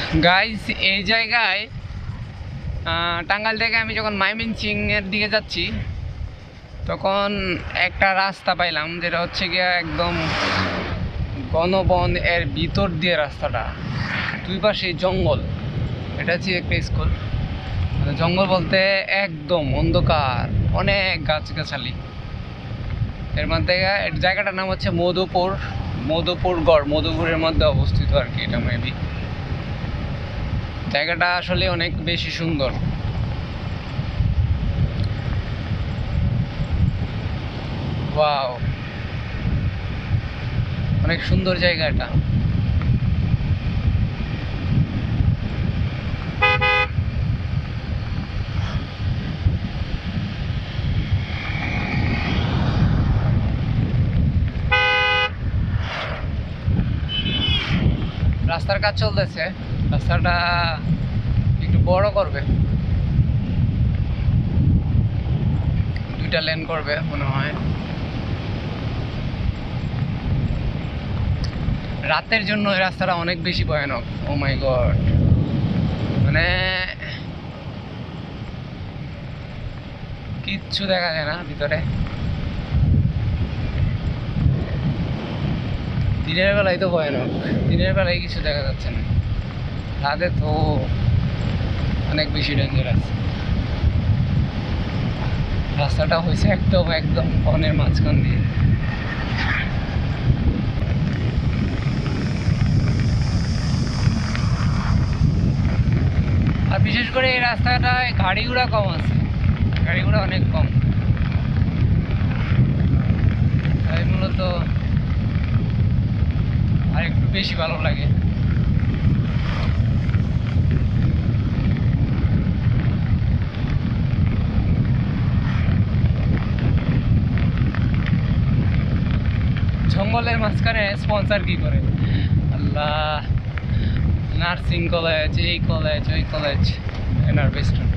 Guys এই জায়গায় টাঙ্গাইল থেকে আমি যখন ময়মনসিং এর দিকে যাচ্ছি তখন একটা রাস্তা পাইলাম, যেটা হচ্ছে গিয়ে একদম ঘনবন এর ভিতর দিয়ে রাস্তাটা, দুই পাশে জঙ্গল। এটা হচ্ছে একটা স্কুল। জঙ্গল বলতে একদম অন্ধকার, অনেক গাছগাছালি। এর মধ্যে জায়গাটার নাম হচ্ছে মধুপুরগড়, মধুপুরের মধ্যে অবস্থিত আর কি। এটা মেবি জায়গাটা আসলে অনেক বেশি সুন্দর। ওয়াও, অনেক সুন্দর জায়গা এটা। রাস্তার কাজ চলতেছে, রাস্তাটা একটু বড় করবে, 2টা লেন করবে মনে হয়। রাতের জন্য এই রাস্তাটা অনেক বেশি ভয়ানক। ও মাই গড, মানে কিচ্ছু দেখা যায় না ভিতরে। দিনের বেলায় তো ভয়ানক, দিনের বেলায় কিছু দেখা যাচ্ছে না, রাতে তো অনেক বেশি ডেঞ্জারাস। রাস্তাটা হয়েছে একদম বনের মাঝখান দিয়ে। আর বিশেষ করে এই রাস্তাটায় গাড়ি ঘোড়া কম আছে, গাড়ি ঘোড়া অনেক কম, তাই মূলত আর একটু বেশি ভালো লাগে। জঙ্গলের মাঝখানে স্পন্সর কি করে আল্লাহ, নার্সিং কলেজ, এই কলেজ ওই কলেজ, এনআর বেস্টন।